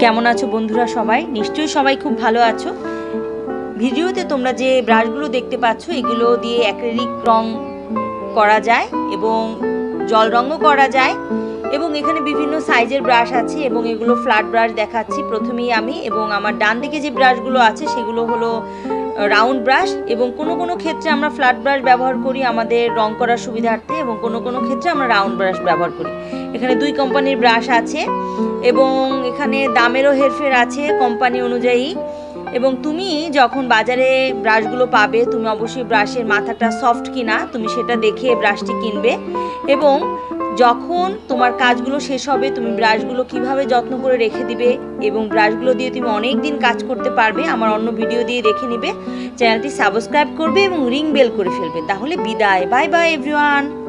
কেমন আছো বন্ধুরা? সবাই নিশ্চয়ই সবাই খুব ভালো আছো। ভিডিওতে তোমরা যে ব্রাশগুলো দেখতে পাচ্ছ এগুলো দিয়ে অ্যাক্রিলিক রং করা যায় এবং জল রঙও করা যায় এবং এখানে বিভিন্ন সাইজের ব্রাশ আছে এবং এগুলো ফ্ল্যাট ব্রাশ দেখাচ্ছি প্রথমেই আমি। এবং আমার ডান দিকে যে ব্রাশগুলো আছে সেগুলো হলো রাউন্ড ব্রাশ এবং কোনো ক্ষেত্রে আমরা ফ্ল্যাট ব্রাশ ব্যবহার করি আমাদের রং করার সুবিধার্থে এবং কোনো ক্ষেত্রে আমরা রাউন্ড ব্রাশ ব্যবহার করি। এখানে দুই কোম্পানির ব্রাশ আছে এবং এখানে দামেরও হেরফের আছে কোম্পানি অনুযায়ী। এবং তুমি যখন বাজারে ব্রাশগুলো পাবে তুমি অবশ্যই ব্রাশের মাথাটা সফট কিনা তুমি সেটা দেখে ব্রাশটি কিনবে এবং যখন তোমার কাজগুলো শেষ হবে তুমি ব্রাশগুলো কিভাবে যত্ন করে রেখে দিবে এবং ব্রাশগুলো দিয়ে তুমি অনেক দিন কাজ করতে পারবে আমার অন্য ভিডিও দিয়ে দেখে নিবে। চ্যানেলটি সাবস্ক্রাইব করবে এবং রিং বেল করে ফেলবে। তাহলে বিদায়, বাই বাই এভরিওয়ান।